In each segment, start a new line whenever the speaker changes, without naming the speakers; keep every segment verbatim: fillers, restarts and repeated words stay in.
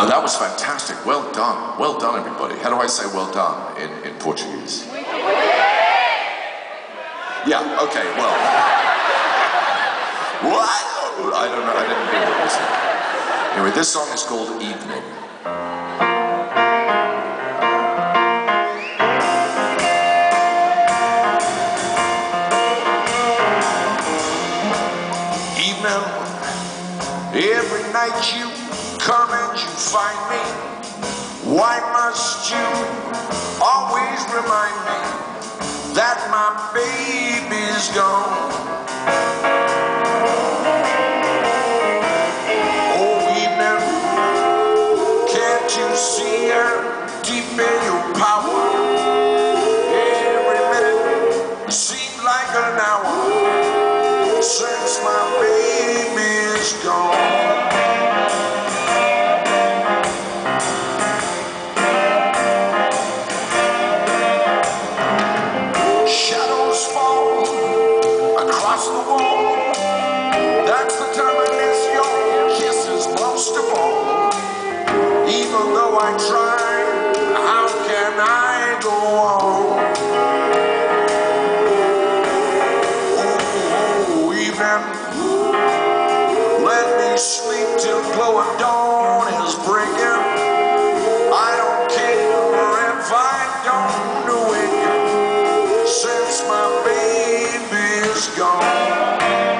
Oh, that was fantastic. Well done. Well done, everybody. How do I say well done in, in Portuguese? Yeah, okay, well. What? I don't know, I didn't hear what was it. Anyway, this song is called Evening. Evening, every night you come and you find me. Why must you always remind me that my baby's gone? Oh, evening, can't you see her deep in your power? Every minute seems like an hour since my baby's gone. Shadows fall across the wall. That's the time I miss your kisses most of all. Even though I try, how can I go on? Oh, evening, let me sleep till glow of dawn is breaking. I don't care if I don't awaken, since my baby's gone.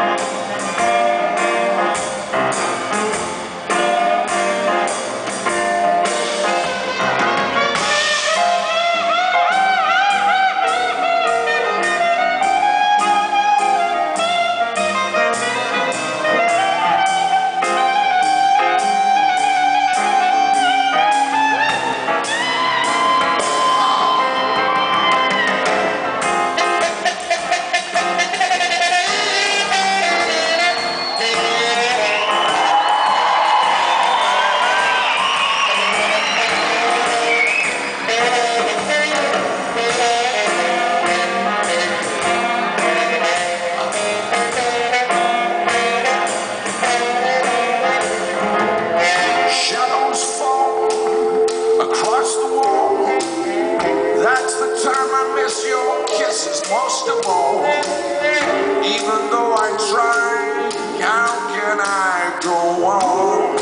Most of all, even though I try, how can I go on?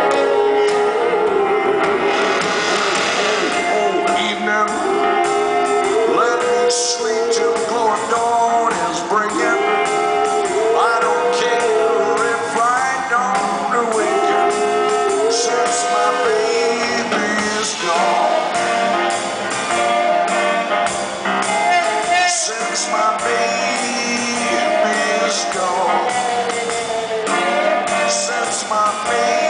Oh, evening, let me sleep till the glow of dawn is breaking. I don't care if I don't awaken, since my baby's gone. Since my baby's gone, since my baby